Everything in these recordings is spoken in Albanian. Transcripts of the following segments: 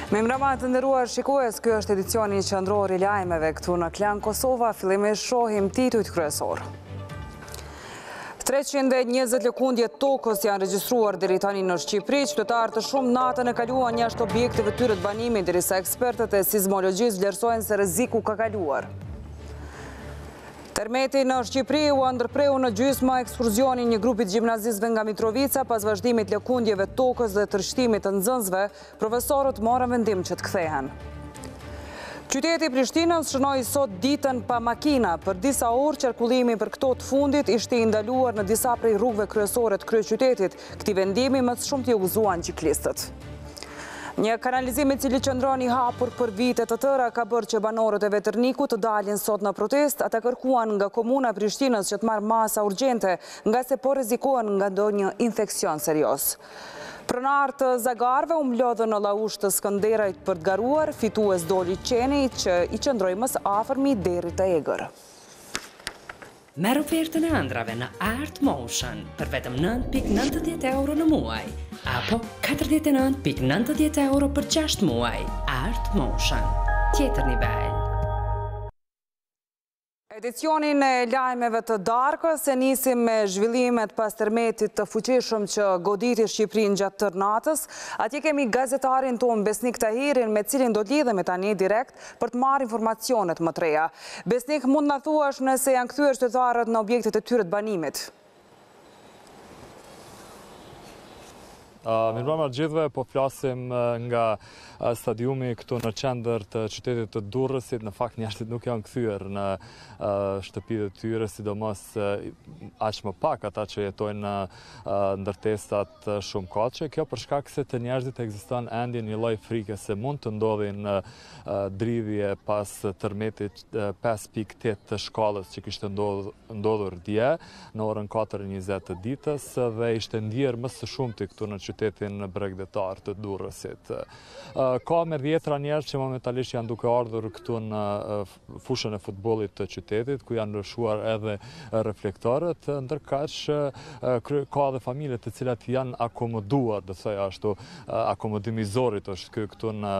Memrama të nderuar shikues, ky është edicioni qendror i lajmeve këtu në Klan Kosova. Fillimisht shohim titujt kryesor. 320 lëkundje tokës janë regjistruar deri tani në Shqipëri. Qytetarë të shumë natën e kaluan jashtë objekteve tyre të banimit, derisa ekspertët e sismologjisë vlerësojnë se rreziku ka kaluar. Termeti në Shqipëri u ndërpreu në gjysmë ekskursionin një grupit gjimnazistëve nga Mitrovica pas vazhdimit lëkundjeve tokës dhe të rishtimit të nxënësve, profesorët morën vendim që të kthehen. Qyteti Prishtinës shënoi sot ditën pa makina. Për disa orë qarkullimi për këto të fundit ishte i ndaluar në disa prej rrugëve kryesore të kryeqytetit. Këtij vendimi më së shumti u gëzuan ciklistët. Një kanalizim i cili qëndron i hapur për vite të tëra ka bërë që banorët e Veternikut të dalin sot në protest. Ata kërkuan nga komuna Prishtinës që të marrë masa urgjente, nga se po rrezikohen nga ndonjë infeksion serioz. Pronar të Zagarve u mlodhën në laush të Skënderajt për të garuar, fitues doli qeni që i qëndroi më së afërmi derit të Egër. Merr ofertën e ëndrave në Art Motion për vetëm 9.90 euro në muaj, apo 49.90 euro për 6 muaj. Art Motion, tjetër nivel. Edicionin e lajmeve të darkës e nisim me zhvillimet pas tërmetit të fuqishëm që goditi Shqipërinë gjatë tërë natës. Atje kemi gazetarin tonë Besnik Tahirin, me cilin do lidhemi tani direkt për të marrë informacionet më të reja. Besnik, mund na thuash nëse janë kthyer qytetarët në objektet e tyre të banimit? Mirëmbrëma gjithëve, po flasim nga stadiumi këtu në qendër të qytetit të Durrësit. Në fakt njerëzit nuk janë kthyer në shtëpitë e tyre, sidomos aq më pak ata që jetojnë në ndërtesat shumë koçe. Kjo për shkak se të njerëzit ekziston ende një lloj frike se mund të ndodhin dridhje pas tërmetit 5.8 të shkallës që kishte ndodhur dje në orën 4:20 të ditës dhe ishte ndjer më së shumti këtu në qytetin bregdetar të Durrësit. Ka me 10 njerëz që momentalisht janë duke ardhur këtu në fushën e futbollit të qytetit, ku janë lëshuar edhe reflektorët, ndërkaq ka edhe familje të cilat janë akomoduar, do thoj ashtu, akomodimi i zorit është ky këtu në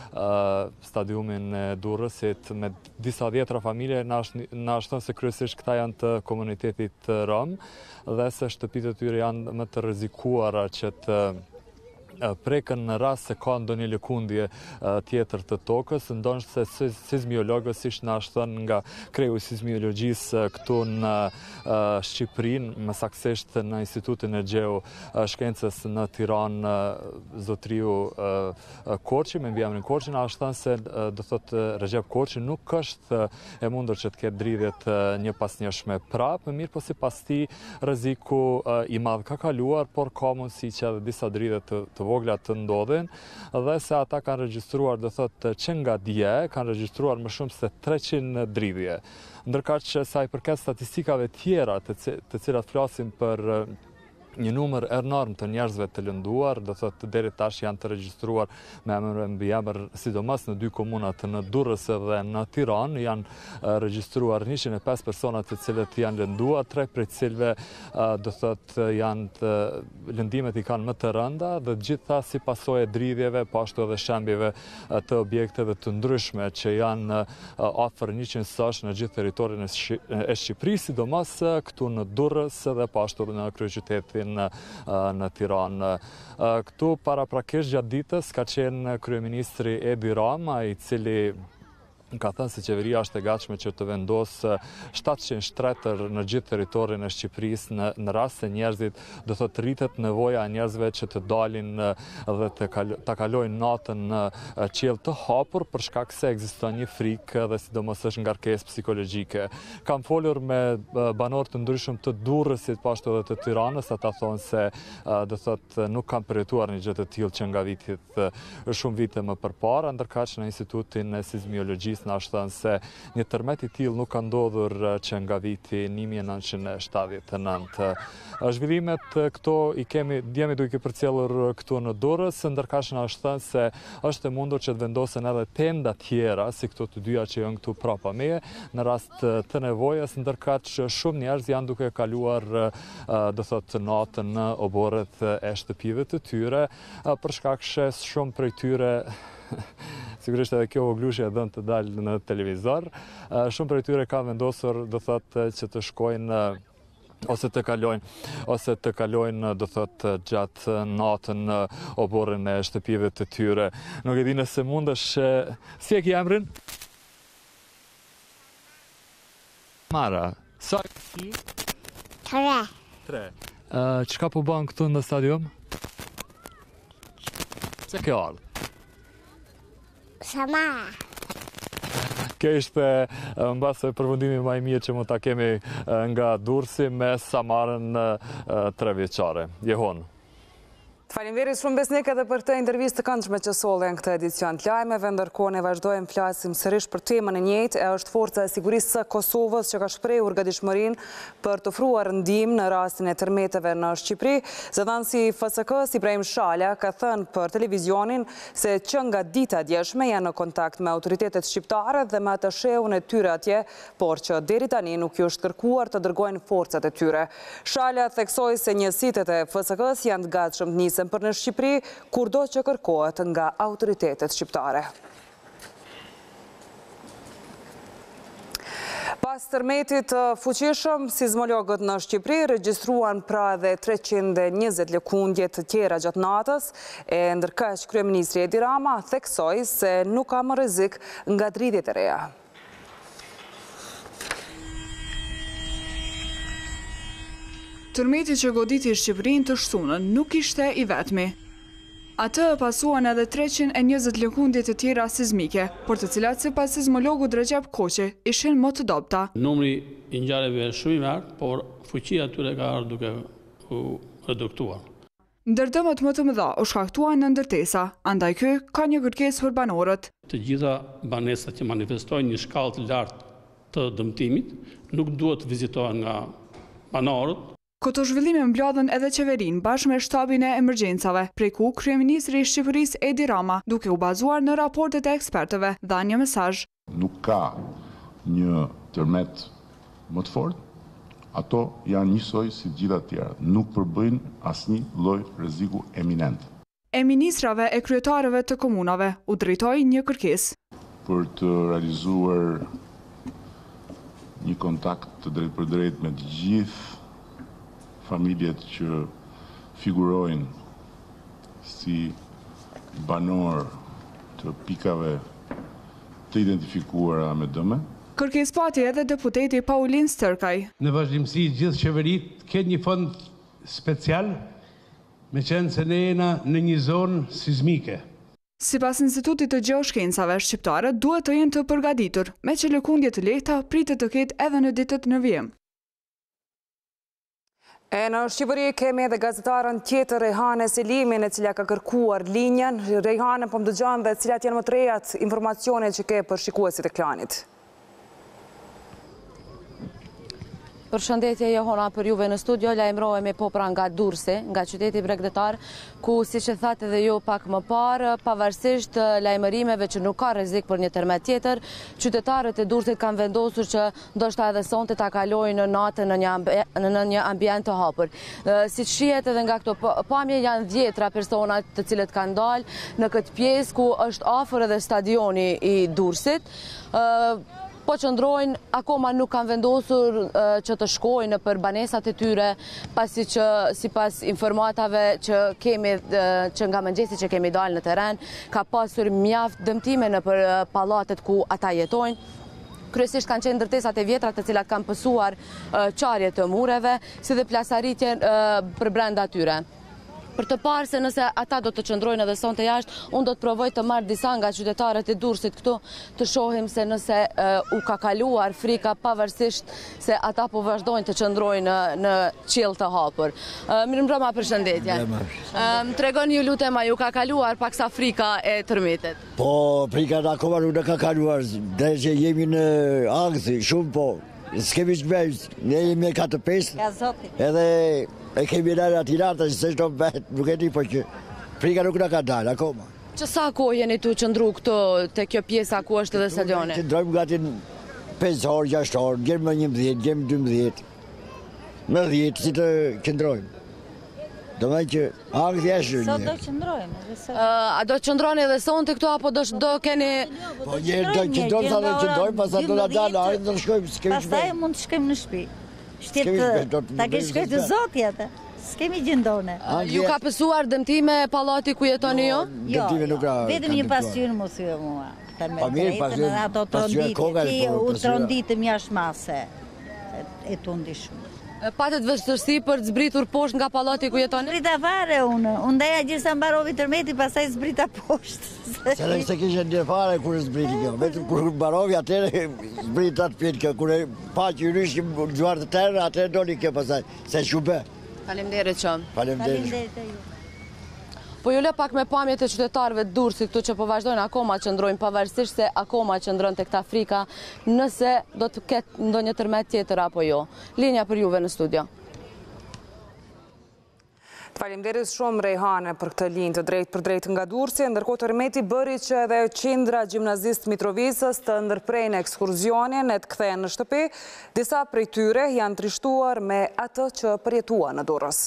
stadiumin e Durrësit me disa 10 familje. Na shton se kryesisht këta janë të komunitetit rom dhe se shtëpitë e tyre janë më të rrezikuara që të prekën në rast se ka ndonjë lëkundje tjetër të tokës, ndoshta se sismiologët siç na thon nga kreu i sismiologjisë këtu në Shqipërinë, më saktësisht në Institutin e Gjeoshkencës në Tiranë, zotriu Korçi, me mbiemrin Korçi, na thon se do thotë Recep Korçi nuk është e mundur që të ketë dridhjet një pas njëshme prapë, mirë po sipas tij rreziku i madh ka kaluar, por ka mundësi që edhe disa dridhje të vogla të ndodhin dhe se ata kanë regjistruar, do thotë që nga dje kanë regjistruar më shumë se 300 dridhje. Ndërkaq që sa i përket statistikave tjera të cilat flasin për një numër enorm të njerëzve të lënduar, do thotë deri tash janë të regjistruar me emër sidomos në 2 komunat në Durrës dhe në Tiranë, janë regjistruar 105 persona të cilët janë lënduar, 3 prej cilëve do thotë janë lëndimet i kanë më të rënda dhe gjitha si pasojë dridhjeve, po ashtu edhe shembjeve të objekteve të ndryshme që janë afër 100 sosh në gjithë territorin e Shqipërisë, sidomos këtu në Durrës dhe po ashtu edhe në kryeqytetin në Tiranë. Këtu paraprakisht gjatë ditës ka qenë kryeministri Edi Rama, i cili ka thënë se qeveria është e gatshme që të vendosë 700 shtretër në gjithë territorin e Shqipërisë në rast se njerëzit, do thotë rritet nevoja e njerëzve që të dalin dhe të kalojnë natën në qiell të hapur për shkak se ekziston një frikë dhe sidomos është ngarkesë psikologjike. Kam folur me banorë të ndryshëm të Durrësit, po ashtu edhe të Tiranës, ata thonë se do thotë nuk kanë përjetuar një gjë të tillë që nga vitit shumë vite më përpara, ndërkaq në Institutin e Sismiologjisë na thënë se një tërmet i tillë nuk ka ndodhur që nga viti 1979. Zhvillimet këto i kemi duke përcjellur këtu në Durrës, ndërkaq na thënë se është e mundur që të vendosen edhe tenda tjera si këto të dyja që janë këtu prapa meje në rast të nevojës, ndërkaq shumë njerëz janë duke kaluar do thotë natën në oborret e shtëpive të tyre për shkak se shumë prej tyre sigurisht edhe kjo voglushja e dhënë të dalë në televizor. Shumë prej tyre ka vendosur, do thotë, që të shkojnë ose të kalojnë do thotë gjatë natën në oborrin e shtëpive të tyre. Nuk e di nëse mundesh, si e ke emrin? Mara, sa ki? 3. Çka po bën këtu në stadium? Pse ke ardhur? Sama. Kjo ishte mbase përfundimi më i mirë që mund ta kemi nga Durrësi me Samarën 3 vjeçare. Jehon. Faleminderit shumë Besnik edhe për të intervistë të këndshme që solli në këtë edicion të lajmeve, ndërkohë ne vazhdojmë flasim sërish për temën e njëjtë, është forca e sigurisë së Kosovës që ka shprehur gatishmërinë për të ofruar ndihmë në rastin e tërmeteve në Shqipëri. Zëdhënësi FSK-s Ibrahim Shala ka thënë për televizionin se që nga dita e djeshme janë në kontakt me autoritetet shqiptare dhe me atashehun e tyre atje, por që deri tani nuk ju është kërkuar të dërgojnë forcat e tyre. Shala theksoi se njësitet e FSK-s janë të gatshëm të për në Shqipëri, kurdo që kërkohet nga autoritetet shqiptare. Pas tërmetit fuqishëm, sismologët në Shqipëri regjistruan pra dhe 320 lëkundje të tjera gjatë natës, e ndërkaq kryeministri Edi Rama theksoi se nuk ka më rrezik nga dridhjet e reja. Tërmeti që goditi Shqipërinë të shtunën nuk ishte i vetmi. Atë pasuan edhe 320 lëkundje të tjera sismike, por të cilat sipas sismologut Recep Koqi ishin më të dobta. Numri i ngjarjeve është shumë i lartë, por fuqia atyre ka ardhur duke u reduktuar. Ndërdëmet më të mëdha u shkaktuan në ndërtesa, andaj ky ka një kërkesë për banorët. Të gjitha banesat që manifestojnë një shkallë të lartë të dëmtimit nuk duhet vizitohen nga banorët. Këto zhvillime mbledhen edhe qeverinë bashkë me shtabin e emergjencave, prej ku kryeministri i Shqipërisë Edi Rama, duke u bazuar në raportet e ekspertëve, dha një mesazh. Nuk ka një tërmet më të fortë, ato janë njësoj si gjitha tjera, nuk përbëjnë asnjë lloj rreziku eminent. E ministrave e kryetarëve të komunave u drejtoi një kërkesë. Për të realizuar një kontakt të drejt për drejt me të gjithë familjet që figurojnë si banor të pikave të identifikuara me dëme. Kërkesë pati edhe deputeti Paulin Stërkaj. Në vazhdimsi gjithë qeverit ketë një fond special me qenë se ne jena në një zonë sismike. Sipas Institutit të Gjeoshkencave shqiptare duhet të jenë të përgatitur, me që lëkundje të lehta pritet të ketë edhe në ditët në vijim. E në Shqipëri kemi edhe gazetarën tjetër Rejhane Selimin, e cila ka kërkuar linjën. Rejhane, po më dëgjon dhe cilat janë më të rejat informacione që ke për shikuesit e klanit? Përshëndetje Johona për juve në studio, lajmërohemi popra nga Durrësi, nga qyteti bregdetar, ku siç e thatë edhe ju pak më parë, pavarësisht lajmërimeve që nuk ka rrezik për një tërmet tjetër, qytetarët e Durrësit kanë vendosur që ndoshta edhe sonte ta kalojnë natën në një ambient të hapur. Siç shihet edhe nga këto pamje, janë 10 persona të cilët kanë dalë në këtë pjesë ku është afër edhe stadioni i Durrësit. Po qëndrojnë, akoma nuk kanë vendosur që të shkojnë për banesat e tyre, pasi që sipas informatave që kemi që nga mëngjesi që kemi dalë në terren, ka pasur mjaft dëmtime në për pallatet ku ata jetojnë. Kryesisht kanë qenë ndërtesat e vjetra të cilat kanë pësuar qarje të mureve, si dhe plasaritjen për brenda tyre. Për të parë se nëse ata do të qëndrojnë edhe sonte jashtë, unë do të provoj të marrë disa nga qytetarët e Durrësit këtu të shohim se nëse u ka kaluar frika pavarësisht se ata po vazhdojnë të qëndrojnë në qiell të hapur. Mirëmbrëma, përshëndetje. Më tregoni ju lutem, a ju ka kaluar paksa frika e tërmetit? Po, frika akoma nuk ka kaluar, dhe që jemi në angthi, shumë po. S'kemi shkëmbejt, ne jemi 4-5, edhe e kemi nërë ati lartë, që se shto mbet, nuk e di, po që frika nuk në ka dalë, akoma. Që sa kohë jeni tu qëndru këto të kjo pjesa ku është edhe stadioni? Qëndrojmë gati 5 orë, 6 orë, gjemë 11, gjemë 12, në 10, si të qëndrojmë. Do me që angthi është Sot një. do qëndrojmë. A do qëndroni edhe sonte këtu apo do keni... Po njerë do qëndrojmë, sa do qëndrojmë, pas do nga dalë, arit do shkojmë, s'kemi shpejt. Pastaj mund të shkojmë në shtëpi. Shtirë ta ke shkoj të zotja të. S'kemi gjendone. Ju ka pësuar dëmtime pallati ku jetoni ju? Jo, Dëmtime nuk ka. vetëm një pasqyrë mos hyë mua. Pa mirë, pasqyrë koka, u tronditëm jashtë mase. E tundi shumë. Patet vështërsi për të zbritur poshtë nga pallati ku jetoni? Zbrita fare unë ndaja gjithë sa mbarovi tërmeti, pastaj zbrita poshtë. Se kishe një fare kur zbriti kjo, vetëm kur mbarovi atëre zbrita të pjetë kjo, kur e pa që i ryshkim gjuar të tërë, atëre doli kjo pasaj, se shube. Faleminderit qëmë. Faleminderit. Po ju le pak me pamjet e qytetarëve të Durrësit këtu që po vazhdojnë akoma qëndrojnë, pavarësisht se akoma qëndron tek ta frika, nëse do të ketë ndonjë tërmet tjetër apo jo. Linja për juve në studio. Faleminderit shumë Rejhane për këtë linjë të drejtë për drejtë nga Durrësi, ndërkohë tërmeti bëri që edhe qindra gjimnazist Mitrovicës të ndërprejnë ekskurzionin e të kthehen në shtëpi. Disa prej tyre janë trishtuar me atë që përjetua në Durrës.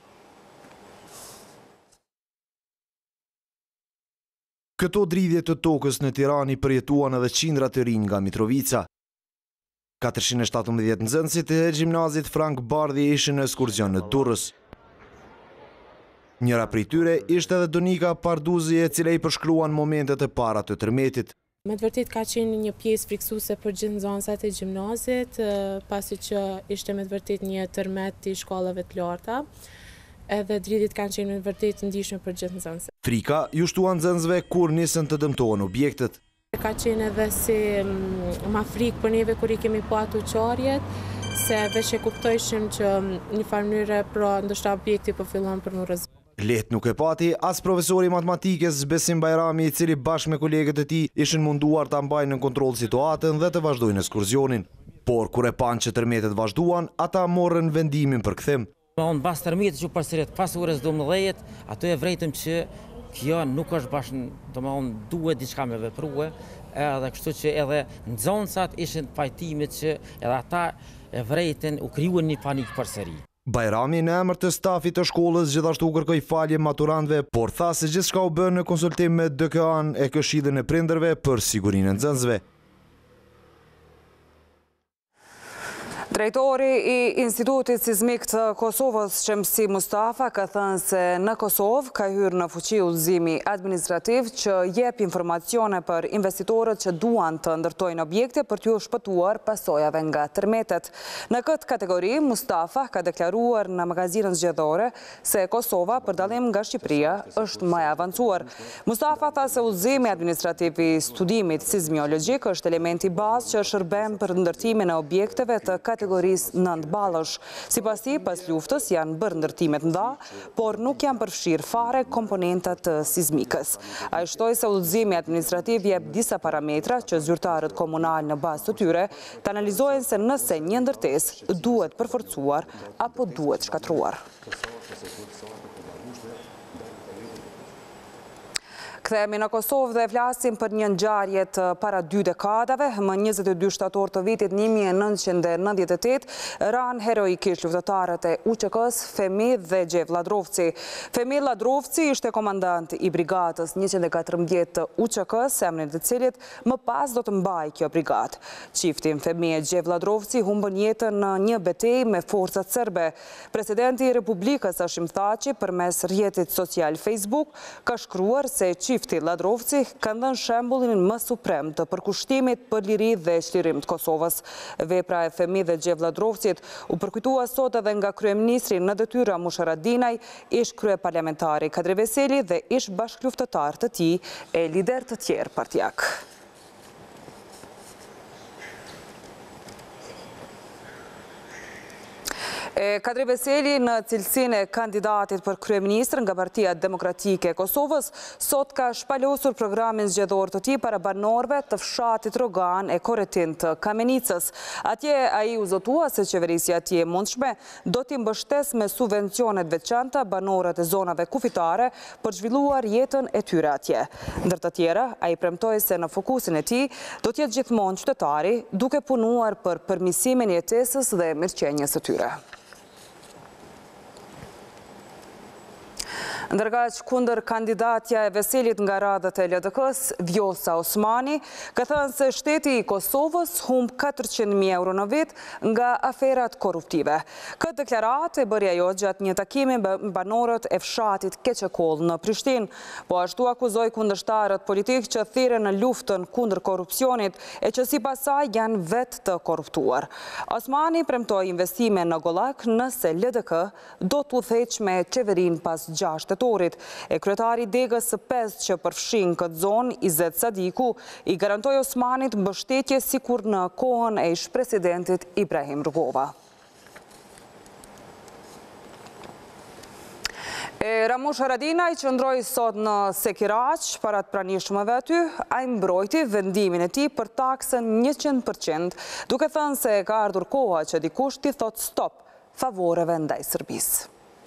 Këto dridhje të tokës në Tirani përjetuan edhe qindra të rinj nga Mitrovica. 417 nxënësit e gjimnazit Frank Bardhi ishin në ekskurzion në Durrës. Njëra prej tyre ishte edhe Donika Parduzi, e cila i përshkruan momentet e para të tërmetit. Me të vërtet ka qenë një pjesë friksuese për gjithë nxënësat e gjimnazit, pasi që ishte me të vërtet një tërmet i shkollave të larta. Edhe dridhjet kanë qenë në vërtet ndihshme për gjithë nxënësit. Frika ju shtua nxënësve kur nisën të dëmtohen objektet. Ka qenë edhe si ma frikë për neve kur i kemi pa ato qarjet, se veç e kuptojshim që një farë mënyre pra ndoshta objekti po fillon për në rrezik. Let nuk e pati as profesori matematikës Besim Bajrami, i cili bashkë me kolegët e tij ishin munduar ta mbajnë në kontroll situatën dhe të vazhdojnë ekskurzionin. Por kur e panë që tërmetet vazhduan, ata morën vendimin për kthim. Unë bas tërmetit që përsërit pas orës 12, ato e vrejtëm që kjo nuk është bashkë, duhet diçka me veprue, edhe kështu që edhe nxënësat ishin pajtimit që edhe ata e vrejtën, u krijuan një panik përsëri. Bajrami në emër të stafit të shkollës gjithashtu kërkoi falje maturantëve, por tha se gjithçka u bën në konsultim me DKA-n e Këshillin e Prindërve për sigurinë e nxënësve. Drejtori i Institutit Sismik të Kosovës, Shemsi Mustafa, ka thënë se në Kosovë ka hyrë në fuqi udhëzimi administrativ që jep informacione për investitorët që duan të ndërtojnë objekte për t'ju shpëtuar pasojave nga tërmetet. Në këtë kategori, Mustafa ka deklaruar në magazinën zgjedhore se Kosova, për dallim nga Shqipëria, është më e avancuar. Mustafa tha se udhëzimi administrativ i studimit sismiologjik është elementi bazë që shërben për ndërtimin e objekteve të kategorisë 9 ballësh. Sipas tij, pas luftës janë bërë ndërtimet nda, por nuk janë përfshirë fare komponentat të sismikës. Ai shtoi se udhëzimi administrativ jep disa parametra që zyrtarët komunal në bazë të tyre të analizojnë se nëse një ndërtesë duhet përforcuar apo duhet shkatruar. Kthehemi në Kosovë dhe flasim për një ngjarje të para 2 dekadave. Më 22 shtator të vitit 1998 ranë heroikisht luftëtarët e UÇK-s Femid dhe Gjev Ladrovci. Femid Ladrovci ishte komandant i brigadës 114 të UÇK-s, emrin të cilit më pas do të mbajë kjo brigadë. Çifti Femid e Gjev Ladrovci humbën jetën në një betejë me forcat serbe. Presidenti i Republikës Hashim Thaçi përmes rrjetit social Facebook ka shkruar se çifti Ladrovci kanë dhënë shembullin më suprem të përkushtimit për liri dhe çlirim të Kosovës. Vepra e Femid dhe Gjev Ladrovcit u përkujtua sot edhe nga kryeministri në detyrë Mush Haradinaj, ish kryeparlamentari Kadri Veseli dhe ish bashkëluftëtar të tij e lider të tjerë partijak. Kadri Veseli në cilësinë e kandidatit për kryeministër nga Partia Demokratike e Kosovës sot ka shpalosur programin zgjedhor të tij para banorëve të fshatit Rogan e Koretin të Kamenicës. Atje ai u zotua se qeverisja e tij e mundshme do t'i mbështesë me subvencionet veçanta banorët e zonave kufitare për zhvilluar jetën e tyre atje. Ndër të tjera, ai premtoi se në fokusin e tij do të jetë gjithmonë qytetari, duke punuar për përmirësimin e jetesës dhe mirëqenies së tyre. Ndërkaq kundër kandidatja e Veselit nga radhët e LDK-s, Vjosa Osmani, ka thënë se shteti i Kosovës humb 400.000 euro në vit nga aferat korruptive. Këtë deklarat e bëri ajo gjatë një takimi me banorët e fshatit Keqekoll në Prishtinë, po ashtu akuzoi kundërshtarët politik që thirrën në luftën kundër korrupsionit e që sipas saj janë vetë të korruptuar. Osmani premtoi investime në Gollak nëse LDK do të udhëheqë me qeverinë pas 6 tetorit. E kryetari degës së 5 që përfshin këtë zonë, Izet Sadiku, i garantoi Osmanit mbështetje sikur në kohën e ish-presidentit Ibrahim Rugova. Ramush Haradinaj qëndroi sot në Sekiraq para të pranishmëve aty, ai mbrojti vendimin e tij për taksën 100%, duke thënë se ka ardhur koha që dikush t'i thotë stop favoreve ndaj Serbisë.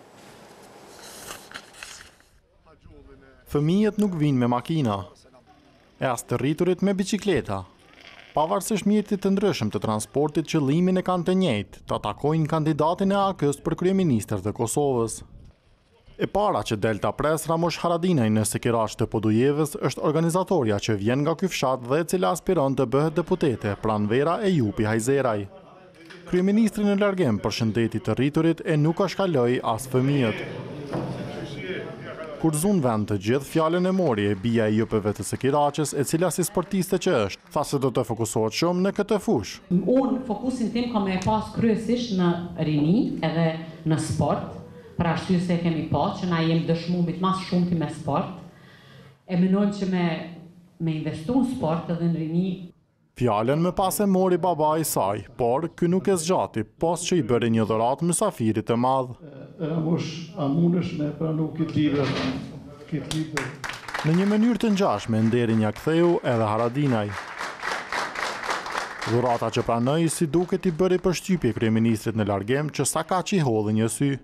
Fëmijët nuk vinë me makina, e as të rriturit me bicikleta. Pavarësisht mjetit të ndryshëm të transportit, qëllimin e kanë të njëjtë, të atakojnë kandidatin e AK-s për kryeministër të Kosovës. E para që del ta pres Ramush Haradinaj në Sekiraq të Podujevës është organizatoria që vjen nga ky fshat dhe e cila aspiron të bëhet deputete pranvera e Jupi Hajzeraj. Kryeministri në largim përshëndeti të rriturit e nuk shkaloi as fëmijët. Kur zun vend të gjithë, fjalën e mori e bija e jupeve të Sekiraqës, e cila si sportiste që është, tha se do të fokusohet shumë në këtë fushë. Unë fokusin tim ka me pas kryesisht në rini edhe në sport, për arsye se kemi pas që na jemi dëshmumit mas shumëti me sport, e menojmë që me investu në sport edhe në rini. Fjalën më pas e mori baba i saj, por ky nuk e zgjati, pas që i bëri një dhuratë mysafirit të madh. Ramush, a mundesh me pranu këtë libër? Në një mënyrë të ngjashme nderi një ktheu edhe Haradinaj. Dhurata që pranoi si duket i bëri përshtypje kryeministrit në largim që sa kaq i hodhi një sy.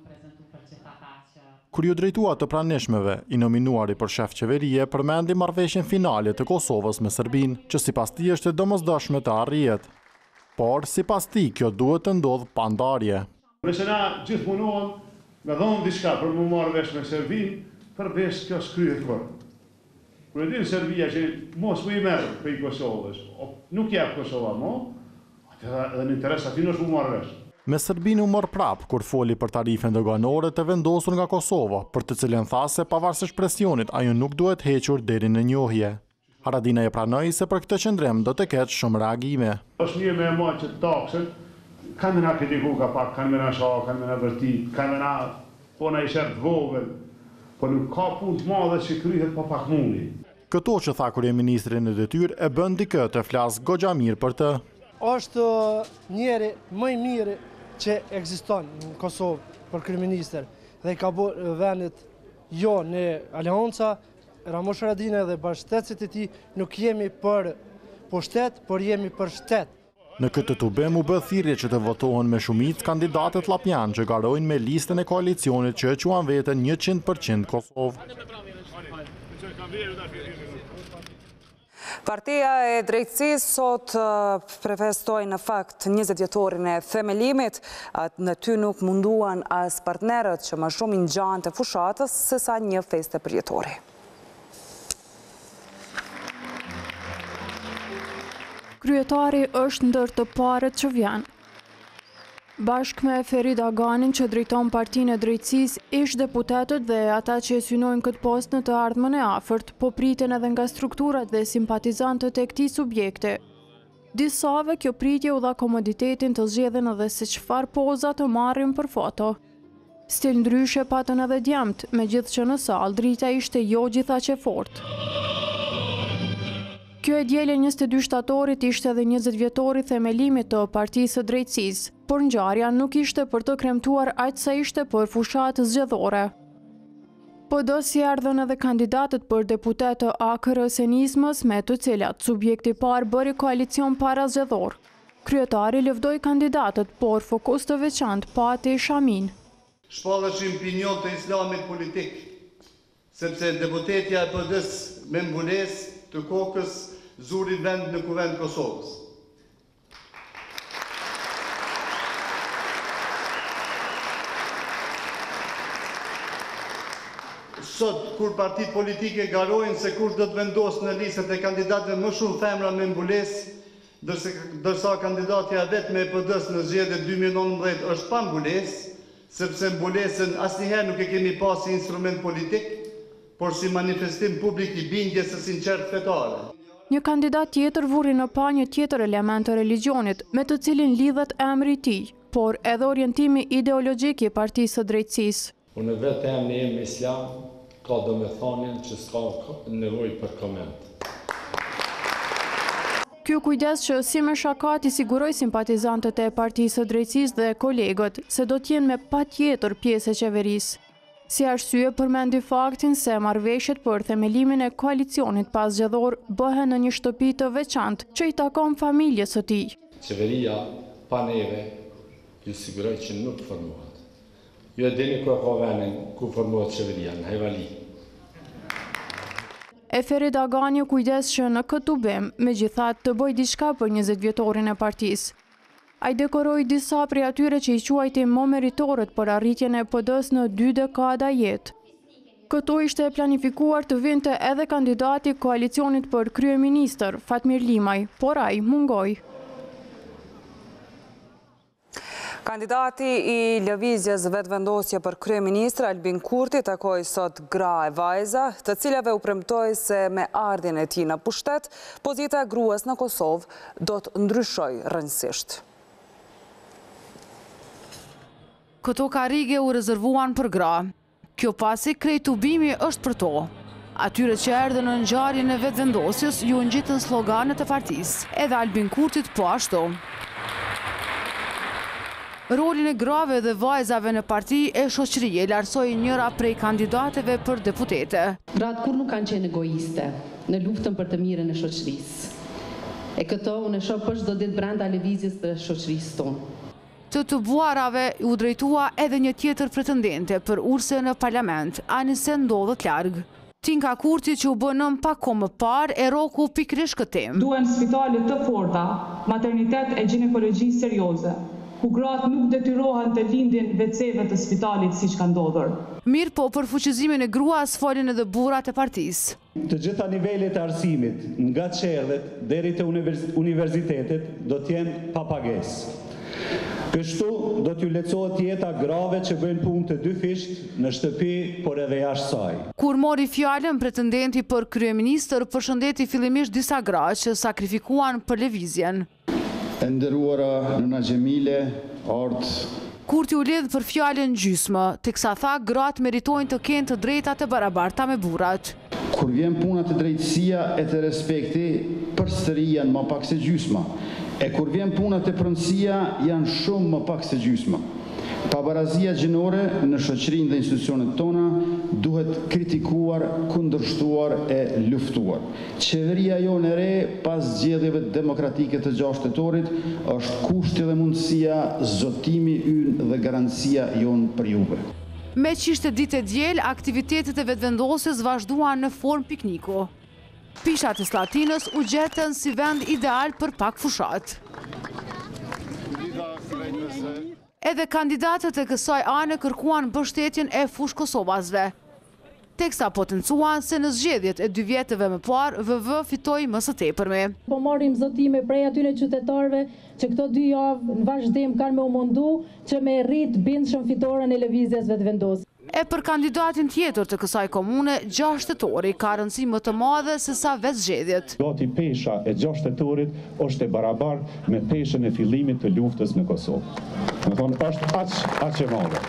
Kur ju drejtua të pranishmeve, i nominuari për shef qeverie përmendi marrëveshjen finale të Kosovës me Serbinë, që sipas tij është e domosdoshme të arrihet. Por sipas tij kjo duhet të ndodhë pa ndarje. Nëse na gjithë munohen me dhonë diçka për më marrë vesh me Serbinë, përveç kjo s'kryhet kur. Kur e din Serbia që mos më i merr për Kosovës, nuk jep Kosova më, edhe në interes aty është më marrë vesh. Me Serbinë u mor prap kur foli për tarife ndoganore të vendosur nga Kosova, për të cilën tha se pavarësisht presionit ajo nuk duhet hequr deri në njohje. Haradinaj e pranoi se për këtë qëndrim do të ketë shumë reagime. Është një me ma që taksën, kanë me na kritiku ka pak, kanë me na shoh, kanë me na vërtit, kanë me na po na i shert vogël, po nuk ka punë të madhe që kryhet pa pak mundi. Këto që tha kryeministri në detyrë e bën dikë të flas goxha mirë për të. Është njeri më i mirë që ekziston në Kosovë për kryeministër dhe ka bërë vendit jo në Alianca, Ramush Haradinaj dhe bashkëtetësit e tij nuk jemi për pushtet, por jemi për shtet. Në këtë tubem u bë thirrje që të votohen me shumicë kandidatët llapian që garojnë me listën e koalicionit që e quan veten 100% Kosovë. Partia e Drejtësisë sot prefestoi në fakt 20 vjetorin e themelimit. Në ty nuk munduan as partnerët që më shumë i ngjanë të fushatës se sa një feste përjetori. Kryetari është ndër të parët që vjen. Bashkë me Ferid Aganin që drejton Partinë e Drejtësisë, ish deputetët dhe ata që e synojnë këtë post në të ardhmen e afërt, po priten edhe nga strukturat dhe simpatizantët e këtij subjekti. Disave kjo pritje u dha komoditetin të zgjedhin edhe se çfarë poza të marrin për foto. Stil ndryshe patën edhe djemt, megjithqë në sallë drita ishte jo gjithaqe fortë. Kjo e diele 22 shtatorit ishte edhe 20 vjetori themelimit të Partisë së Drejtësisë, por ngjarja nuk ishte për të kremtuar aq sa ishte për fushatë zgjedhore. PD si ardhën edhe kandidatët për deputet të AKR-senizmës me të cilat subjekti parë bëri koalicion para zgjedhor. Kryetari lëvdoi kandidatët, por fokus të veçantë pati Shamin. Shpallëshim pinjon të islamit politik, sepse deputetja e PD-s me mbulesë të kokës zuri vend në kuvend Kosovës. sot kur partit politike garojnë se kush do të vendosë në listët e kandidatëve më shumë femra me mbulesë, dërsa kandidatja vetë me PD-s në zgjedhjet 2019 është pa mbulesë, sepse mbulesën asnjëherë nuk e kemi pas si instrument politik, por si manifestim publik i bindjes së sinqert fetare. Një kandidat tjetër vuri në pa një tjetër element të religionit, me të cilin lidhet emri i tij, por edhe orientimi ideologjik i Partisë së Drejtësisë. Unë vetë emri im islam ka domethënien që s'ka nevojë për koment. Ky kujdes që si me shakat i siguroi simpatizantët e Partisë së Drejtësisë dhe kolegët se do t'jenë me patjetër pjesë e qeverisë. Si arsye përmendi faktin se marrëveshjet për themelimin e koalicionit pasgjedhor bëhen në një shtëpi të veçantë që i takon familjes së tij. Qeveria pa neve ju siguroj që nuk formohet. Ju e dini ku ka vendin ku formohet qeveria, në Hajvali. Eferi Dagani kujdes që në këtë bim, megjithatë të bëj diçka për 20 vjetorin e partisë. Ai dekoroi disa prej atyre që i quajti më meritorët për arritjen e PD-s në 2 dekada jetë. Këto ishte planifikuar të vinte edhe kandidati koalicionit për kryeministër, Fatmir Limaj, por ai mungoi. Kandidati i lëvizjes vetëvendosje për kryeministër Albin Kurti takoi sot gra e vajza, të cilave u premtoi se me ardhjen e tij në pushtet, pozita e gruas në Kosovë do të ndryshojë rrënjësisht. Këto karrige u rezervuan për gra. Kjo pasi krejtubimi është për to. Atyre që erdhën në ngjarjen e vetëvendosjes ju ngjitën sloganet e partisë, edhe Albin Kurtit po ashtu. Rolin e grave dhe vajzave në parti e shoqërie larsoi njëra prej kandidateve për deputete. Gratë kur nuk kanë qenë egoiste në luftën për të mirën e shoqërisë. E këto unë e shoh për çdo ditë brenda lëvizjes të shoqërisë tonë. Të buarave u drejtua edhe një tjetër pretendente për urse në parlament, anise ndodhet larg. Tinka Kurti që u bënëm pak kohë më parë e roku pikërisht këtë temë. Duhen spitale të forta, maternitet e ginekologji serioze, ku gratë nuk detyrohen të lindin WC-ve të spitalit siç ka ndodhur. Mirë po për fuqizimin e gruas folën edhe burrat e partisë. Të gjitha nivelet e arsimit, nga qerdhet deri te universitetet, do të jenë pa pagesë. Kështu do t'ju lecohet jeta grave që bëjnë punë të dy fisht në shtëpi, por edhe jashtë saj. Kur mori fjalën pretendenti për kryeministër, përshëndeti fillimisht disa gra që sakrifikuan për lëvizjen. E nderuara Nëna Xhemile, Kurti u lidh për fjalën gjysmë, teksa tha gratë meritojnë të kenë të drejtat e barabarta me burrat. Kur vjen puna të drejtësia e të respekti, përsëri janë më pak se gjysma. E kur vjen puna të pronësia, janë shumë më pak se gjysma. Pabarazia gjinore në shoqërinë dhe institucionet tona duhet kritikuar, kundërshtuar e luftuar. Qeveria jonë e re pas zgjedhjeve demokratike të 6 tetorit është kushti dhe mundësia, zotimi ynë dhe garancia jonë për juve. Me që ishte ditë e diel, aktivitetet e vetëvendosjes vazhduan në formë pikniku. Pishat e Slatinës u gjetën si vend ideal për pak fushat. Edhe kandidatët e kësaj anë kërkuan mbështetjen e fush kosovasve. Teksta potencuan se në zgjedhjet e 2 vjetëve më parë, VV fitoi më së tepërmi. Po marrim zotime prej atyre qytetarëve që këto 2 javë në vazhdim kanë me u mundu që me rrit bindshëm fitoren e lëvizjes vetëvendosje. E për kandidatin tjetër të kësaj komune, 6 shtatori ka rëndësi më të madhe se sa vetë zgjedhjet. Gati pesha e 6 shtatorit është e barabartë me peshën e fillimit të luftës në Kosovë. Në thonë, është aq e madhe.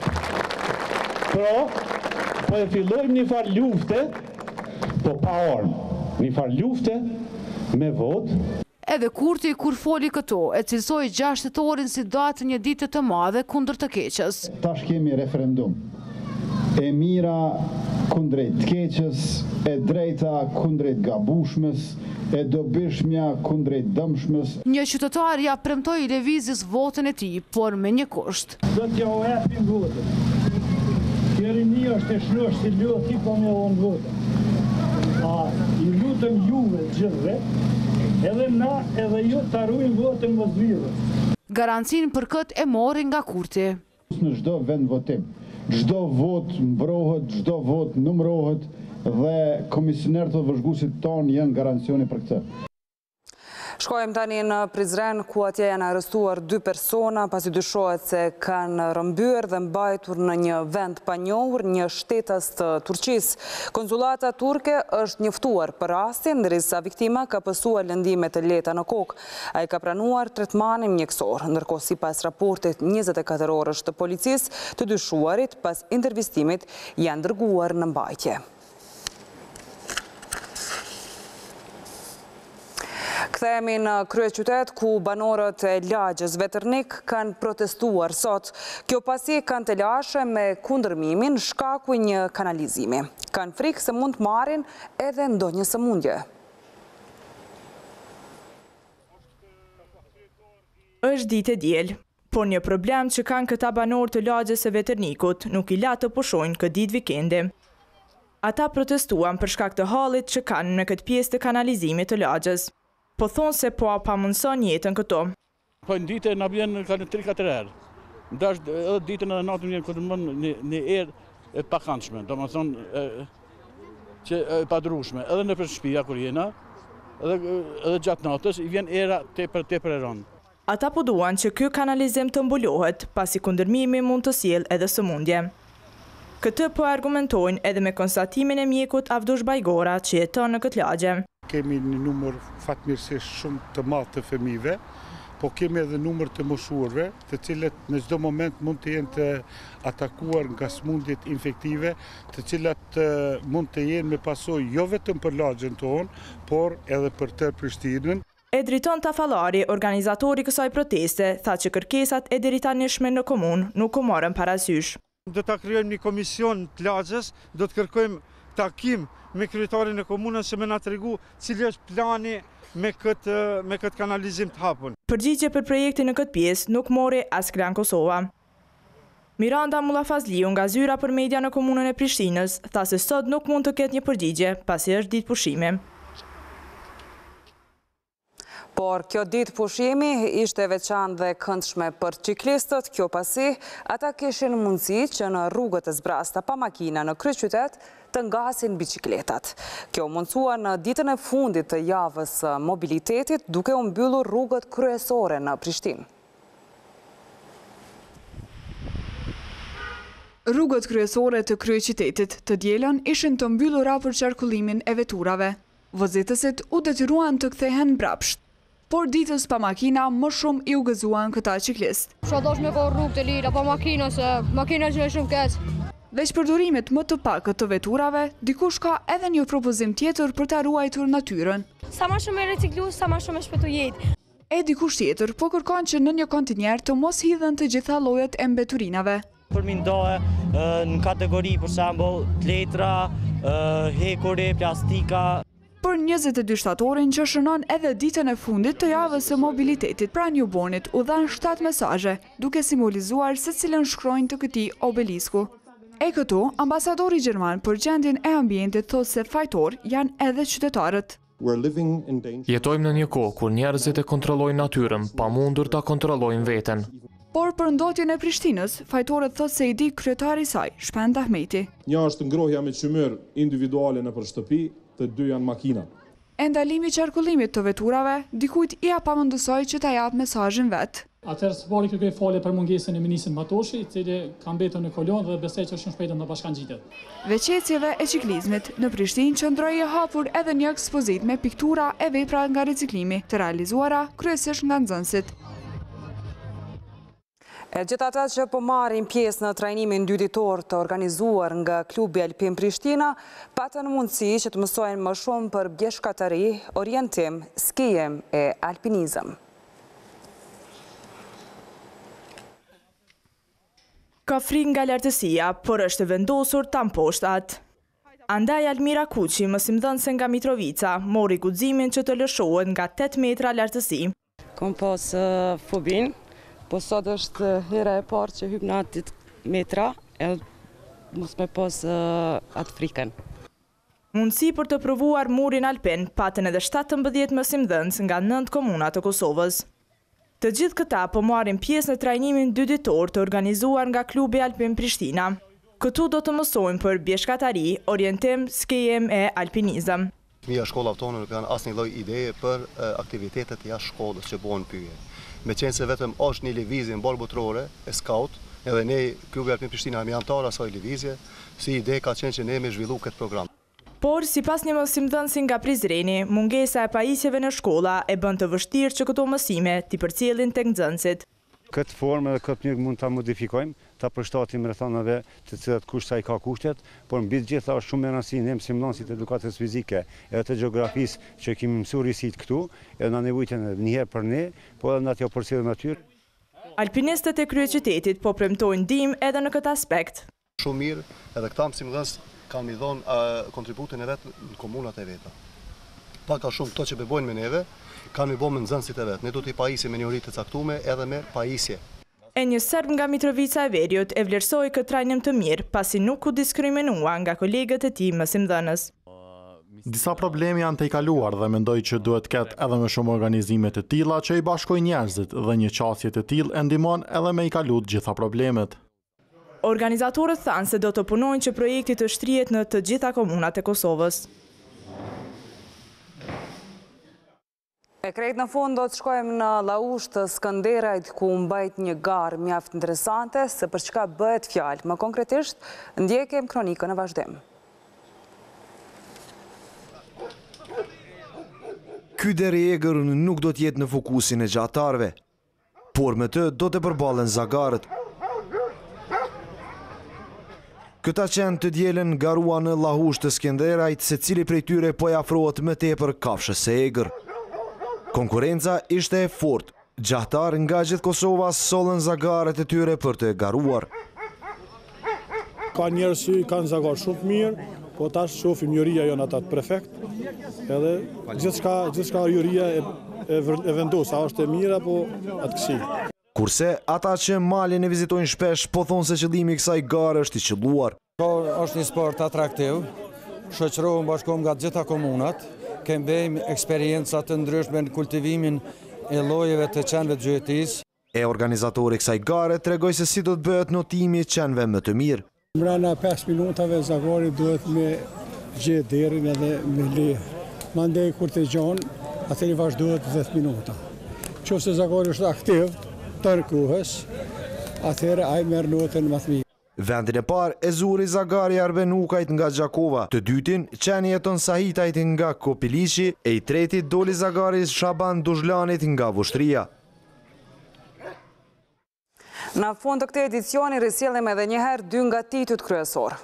Po e fillojmë një farë lufte, po pa armë. Një farë lufte me votë. Edhe Kurti kur foli këto, e cilësoi 6 shtatorin si datë një ditë të madhe kundër të keqës. Tash kemi referendum. E mira kundrejt të keqës, e drejta kundrejt gabushmës, e dobishmja kundrejt dëmshmës. Një qytetar ja premtoi lëvizjes votën e tij, por me një kusht. Do t'ja u japim votën. Kjerini është e shnosh si lutë i po me onë votën. I lutëm juve gjithve, edhe na edhe ju të arrujnë votën më zvirë. Garancin për këtë e mori nga Kurti. Në çdo vend votim, çdo vot mbrohet, çdo vot numërohet dhe komisionerët të vëzhguesit tonë janë garancioni për këtë. Shkojmë tani në Prizren, ku atje janë arrestuar 2 persona, pasi dyshohet se kanë rëmbyer dhe mbajtur në një vend pa njohur, një shtetës të Turqisë. Konsulata turke është njoftuar për rastin, ndërsa viktima ka pësuar lëndime të lehta në kokë. Ai ka pranuar tretmanin mjekësor, ndërkohë sipas raportit 24 orësh të policisë, të dyshuarit pas intervistimit janë dërguar në mbajtje. Kthehemi në kryeqytet, ku banorët e lagjës Vetërnik kanë protestuar sot. Kjo pasi kanë të lashë me kundërmimin shkaku i një kanalizimi. Kanë frikë se mund të marrin edhe ndonjë sëmundje. Është ditë e diel, por një problem që kanë këta banorë të lagjës së Vetërnikut nuk i la të pushojnë këtë ditë vikendi. Ata protestuan për shkak të hallit që kanë në këtë pjesë të kanalizimit të lagjës. Po thonë se po pamundson jetën këto. Po në ditë na vjen kanë 3-4 herë. Ndash edhe ditën edhe natën vjen kur mund në erë e pakëndshme, domethënë që e padrueshme, edhe në shtëpia kur jena, edhe gjatë natës i vjen era tepër e rëndë. Ata po duan që ky kanalizim të mbulohet, pasi kundërmimi mund të sjellë edhe sëmundje. Këtë po argumentojnë edhe me konstatimin e mjekut Avdush Bajgora që jeton në këtë lagje. Kemi një numër fatmirësisht shumë të madh të fëmijëve, po kemi edhe numër të moshuarve, të cilët në çdo moment mund të jenë të atakuar nga sëmundjet infektive, të cilat mund të jenë me pasojë jo vetëm për lagjen tonë, por edhe për tërë Prishtinën. Edriton Tafallari, organizatori kësaj proteste, tha që kërkesat e deritanishme në komunë nuk u marrën parasysh. Do ta krijojmë një komision të lagjës, do të kërkojmë takim me kryetarin e komunës që me na tregu cili është plani me këtë kanalizim të hapun. Përgjigje për projektin në këtë pjesë nuk mori as Klan Kosova. Miranda Mullafazliu nga zyra për media në komunën e Prishtinës tha se sot nuk mund të ketë një përgjigje pasi është ditë pushimi. Por kjo ditë pushimi ishte veçantë dhe këndshme për ciklistët, kjo pasi ata kishin mundësi që në rrugët e zbrasta pa makina në kryeqytet të ngasin bicikletat. Kjo mundësua në ditën e fundit të javës mobilitetit, duke u mbyllur rrugët kryesore në Prishtinë. Rrugët kryesore të kryeqytetit të dielën ishin të mbyllura për qarkullimin e veturave. Vozitësit u detyruan të kthehen mbrapsht, por ditës pa makina më shumë i u gëzuan këta ciklist. Shodosh me ko rrugë të lira pa makina, se makina që e shumë keq. Veç përdorimet më të pakët të veturave, dikush ka edhe një propozim tjetër për ta ruajtur natyrën. Sa më shumë e reciklu, sa më shumë e shpëtu jetë. E dikush tjetër po kërkon që në një kontinjer të mos hidhen të gjitha llojet e mbeturinave. Për mi ndohe në kategori, për shembull, letra, hekuri, plastika. Për 22 shtatorin që shënon edhe ditën e fundit të javës së mobilitetit pranë Jubonit u dhanë 7 mesazhe, duke simbolizuar se cilën shkronjë të këtij obelisku. E këtu, ambasadori gjerman për gjendjen e ambientit thotë se fajtor janë edhe qytetarët. Jetojmë në një kohë kur njerëzit e kontrollojnë natyrën, pamundur ta kontrollojnë veten. Por për ndotjen e Prishtinës, fajtorët thotë se i di kryetari i saj, Shpend Ahmeti. Një është ngrohja me çmyr individuale nëpër shtëpi, të dy janë makina. E ndalimi i qarkullimit të veturave, dikujt i apamundësoj që ta jap mesazhin vet. Atëherë së pari kërkoj falje për mungesën e ministrit Matoshi, i cili ka mbetur në kolon dhe besoj që shumë shpejt do të bashkangjitet. Veç ecjeve e ciklizmit në Prishtinë qëndroi e hapur edhe një ekspozit me piktura e vepra nga riciklimi, të realizuara kryesisht nga nxënësit. E gjithë ata që po marrin pjesë në trajnimin dyditor të organizuar nga klubi Alpin Prishtina, patën mundësi që të mësojnë më shumë për bjeshkatari, orientim, skijem e alpinizëm. Ka frikë nga lartësia, por është vendosur tam poshtat. Andaj Almira Kuqi, mësimdhënëse nga Mitrovica, mori guximin që të lëshohet nga 8 metra lartësi. Kom pas fobin, po sot është hera e parë që hyp në atë metra, e mos me pas atë frikën. Mundësi për të provuar murin alpin, patën edhe 17 mësimdhënës nga 9 komuna të Kosovës. Të gjithë këta po marrin pjesë në trajnimin dyditor të organizuar nga klubi Alpin Prishtina. Këtu do të mësojmë për bjeshkatari, orientim, skijem e alpinizëm. Fëmija shkollat tonë nuk kanë asnjë lloj ideje për aktivitetet jashtë shkollës që bëhen pyetje. Me qenë se vetëm është një lëvizje në balë botërore e scout, edhe ne klubi Alpin Prishtina jemi anëtar asaj lëvizje, si ide ka qenë që ne me zhvillu këtë program. Por, sipas një mësimdhënësi nga Prizreni, mungesa e pajisjeve në shkolla e bën të vështirë që këto mësime t'i përcjellin tek nxënësit. Këtë formë dhe këtë mënyrë mund ta modifikojmë, ta përshtatim rrethonave të cilat kushta i ka kushtet, por mbi të gjitha është shumë e rëndësishme ne mësimdhënësit e edukatës fizike edhe të gjeografisë që kemi mësuar risit këtu, edhe na nevojiten një herë për ne, po edhe na t'jo përcjellim natyrë. Alpinistët e kryeqytetit po premtojnë ndihmë edhe në këtë aspekt. Shumë mirë, edhe këta mësimdhënës kanë i dhënë kontributin e vet në komunat e veta. Pak a shumë këto që bëjnë me neve, kanë i bënë me nxënësit e vet. Ne do t'i pajisim me një uritë të caktuar edhe me pajisje. E një serb nga Mitrovica e Veriut e vlerësoi këtë trajnim të mirë, pasi nuk u diskriminua nga kolegët e tij mësimdhënës. Disa probleme janë të i kaluar dhe mendoj që duhet ketë edhe më shumë organizime të tilla që i bashkojnë njerëzit dhe një qasje të tillë e ndihmon edhe me i kalu të gjitha problemet. Organizatorët thanë se do të punojnë që projekti të shtrihet në të gjitha komunat e Kosovës. E krejt në fund do të shkojmë në Laush të Skënderajt ku mbajt një garë mjaft interesante se për çka bëhet fjalë. Më konkretisht, ndjekim kronikën e vazhdim. Ky deri egër nuk do të jetë në fokusin e gjatarëve, por me të do të përballen zagarët. Këta qenë të dielën garua në Laush të Skënderajt, secili prej tyre po i afrohet më tepër kafshës së egër. Konkurenca ishte e fortë. Gjahtar nga gjithë Kosova sollën zagarët e tyre për të garuar. Ka njerëz që kanë zagar shumë mirë, po tash shohim juria jon ata të prefekt. Edhe gjithçka juria e vendos, a është e mirë apo atë kësi. Kurse ata që malin e vizitojnë shpesh po thonë se qëllimi i kësaj gare është i qelluar. Është një sport atraktiv, shoqërohen bashkohem nga të gjitha komunat. Kemë bëjmë eksperienca të ndryshme në kultivimin e llojeve të qenëve të gjuetisë. E organizatori i kësaj gare tregoi se si do të bëhet notimi i qenëve më të mirë. Mbrana 5 minutave zagari duhet me gjetë derin edhe me lehë. Mandej kur të gjon, atëri vazhdohet 10 minuta. Nëse zagari është aktiv, tërkohës, atëherë ai merr notën më të mirë. Vendin e parë e zuri Zagari Arbenukajt nga Gjakova, të dytin qeni jeton Sahitajt nga Kopilishi, e i tretit doli Zagari Shaban Duzhlanit nga Vushtria. Në fund të këtij edicioni risjellim edhe një herë dy nga titujt kryesor.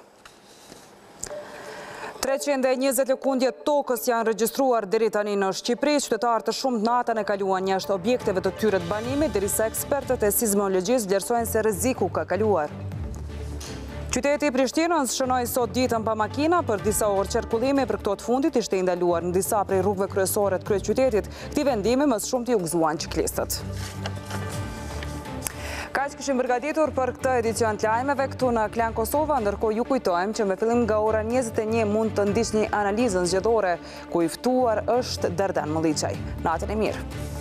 320 lëkundje tokës janë regjistruar deri tani në Shqipëri. Qytetarë të shumtë natën e kaluan jashtë objekteve të tyre të banimit, derisa ekspertët e sismologjisë vlerësojnë se rreziku ka kaluar. Qyteti i Prishtinës shënoi sot ditën pa makina për disa orë. Qarkullimi për këto të fundit ishte i ndaluar në disa prej rrugëve kryesore të kryeqytetit. Këtij vendimi më shumë t'i u gëzuan ciklistët. Kaq kishim përgatitur për këtë edicion të lajmeve këtu në Klan Kosova, ndërkohë ju kujtojmë që me fillim nga ora 21 mund të ndiqni analizën zgjedhore ku i ftuar është Derdan Molliçaj. Natën e mirë.